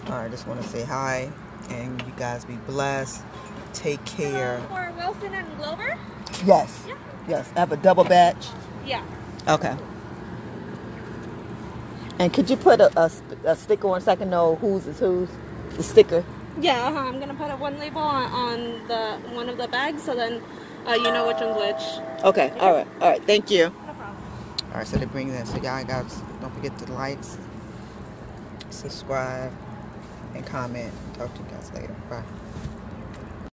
I just want to say hi, and you guys be blessed. Take care. For Wilson and Glover? Yes. Yeah. Yes. I have a double batch. Yeah. Okay. And could you put a sticker on so I can know whose is whose? The sticker. Yeah, I'm gonna put one label on the one of the bags, so then you know which one's which. Okay. Yeah. All right. Thank you. No problem. All right. So they bring that. So y'all guys, don't forget to like, subscribe, and comment. Talk to you guys later. Bye.